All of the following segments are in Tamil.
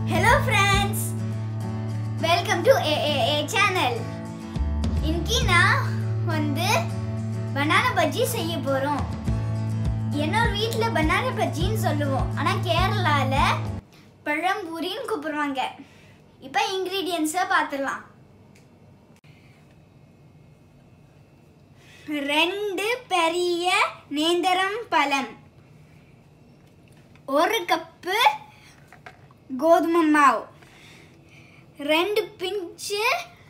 Hello friends, welcome to AAA channel. இன்னைக்கு நான் banana bhaji செய்ய போறோம். என்னோட வீட்ல banana bhajiன்னு சொல்லுவோம். ஆனா கேரளால பழம்பூரின்னு கூப்பிடுவாங்க. இப்போ இன்கிரிடியன்ட்ஸை பார்த்துடலாம். 2 பெரிய நேந்திரம் பழம், 1 கப் கோதுமை மாவு, 2 பிஞ்சு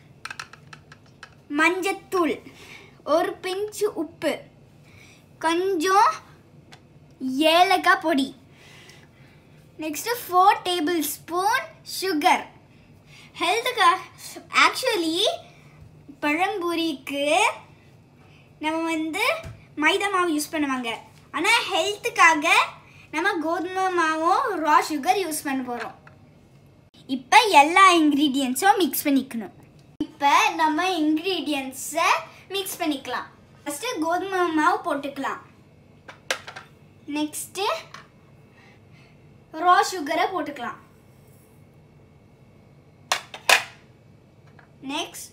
மஞ்சத்தூள், 1 பிஞ்சு உப்பு, கொஞ்சம் ஏலக்காய் பொடி, நெக்ஸ்ட் 4 டேபிள் ஸ்பூன் சுகர். ஹெல்த்துக்கு ஆக்சுவலி பழம்பூரிக்கு நம்ம மைதா மாவு யூஸ் பண்ணுவாங்க. ஆனால் ஹெல்த்துக்காக நம்ம கோதுமை மாவும் ரா சுகர் யூஸ் பண்ண போகிறோம். இப்போ எல்லா இன்க்ரீடியன்ட்ஸும் மிக்ஸ் பண்ணிக்கணும். இப்போ நம்ம இன்க்ரீடியன்ட்ஸை மிக்ஸ் பண்ணிக்கலாம். ஃபஸ்ட்டு கோதுமை மாவு போட்டுக்கலாம். நெக்ஸ்ட்டு ரா சுகரை போட்டுக்கலாம். நெக்ஸ்ட்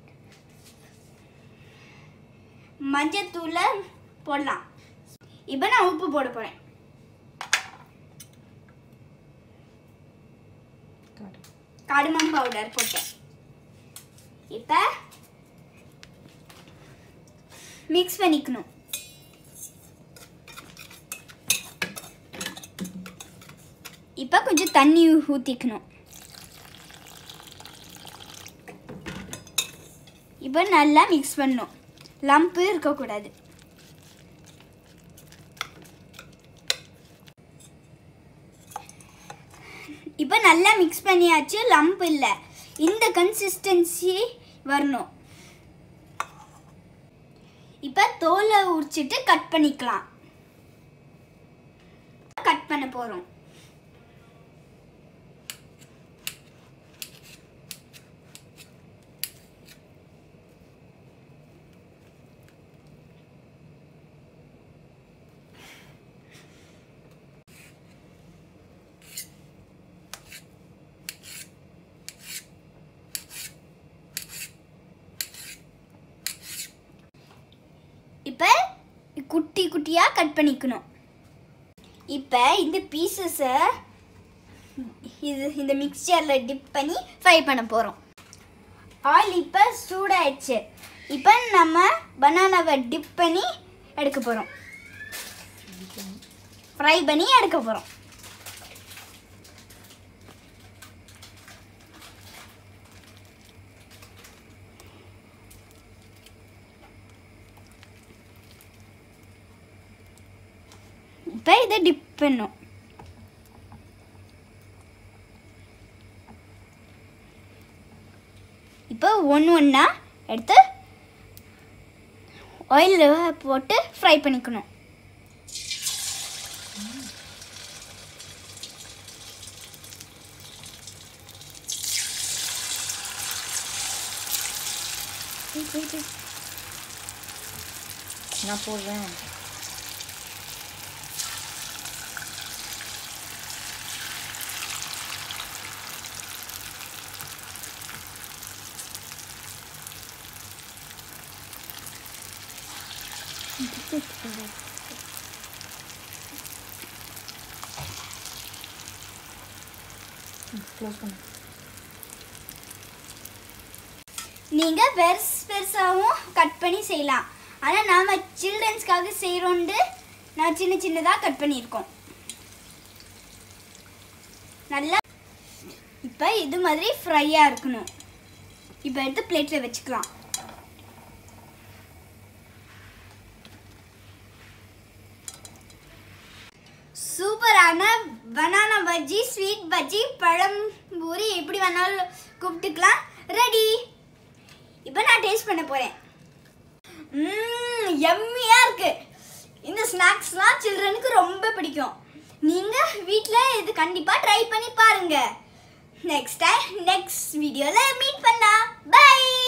மஞ்சத்தூளை போடலாம். இப்போ நான் உப்பு போட போகிறேன். கார்டமம் பவுடர் போட்டேன். இப்போ மிக்ஸ் பண்ணிக்கணும். இப்போ கொஞ்சம் தண்ணி ஊற்றிக்கணும். இப்போ நல்லா மிக்ஸ் பண்ணணும். லம்ப் இருக்கக்கூடாது. இப்போ நல்லா மிக்ஸ் பண்ணியாச்சு. லம்ப் இல்லை, இந்த கன்சிஸ்டன்சி வரணும். இப்போ தோலை உரிச்சிட்டு கட் பண்ணிக்கலாம். கட் பண்ண போகிறோம். இப்போ குட்டி குட்டியாக கட் பண்ணிக்கணும். இப்போ இந்த பீசஸை இந்த மிக்சரில் டிப் பண்ணி ஃப்ரை பண்ண போகிறோம். ஆயில் இப்போ சூடாயிடுச்சு. இப்போ நம்ம பனானாவை டிப் பண்ணி எடுக்க போகிறோம். ஃப்ரை பண்ணி எடுக்க போகிறோம். இப்போ இதை டிப் பண்ணும். இப்போ ஒன்றா எடுத்து ஆயிலில் போட்டு ஃப்ரை பண்ணிக்கணும். நான் போடுறேன். நீங்க பெருசாகவும் கட் பண்ணி செய்யலாம். ஆனால் நாம சில்ட்ரன்ஸ்க்காக செய்கிறோண்டு நான் சின்ன சின்னதாக கட் பண்ணியிருக்கோம். நல்லா இப்போ இது மாதிரி ஃப்ரையாக இருக்கணும். இப்போ எடுத்து பிளேட்டில் வச்சுக்கலாம். சூப்பரான பனானா பஜ்ஜி, ஸ்வீட் பஜ்ஜி, பழம்பூரி எப்படி வேணாலும் கூப்பிட்டுக்கலாம். ரெடி. இப்போ நான் டேஸ்ட் பண்ண போகிறேன். யம்மியாக இருக்கு. இந்த ஸ்நாக்ஸ்லாம் சில்ட்ரனுக்கு ரொம்ப பிடிக்கும். நீங்கள் வீட்டில் இது கண்டிப்பாக ட்ரை பண்ணி பாருங்கள். நெக்ஸ்ட் வீடியோவில் மீட் பண்ணலாம். பை.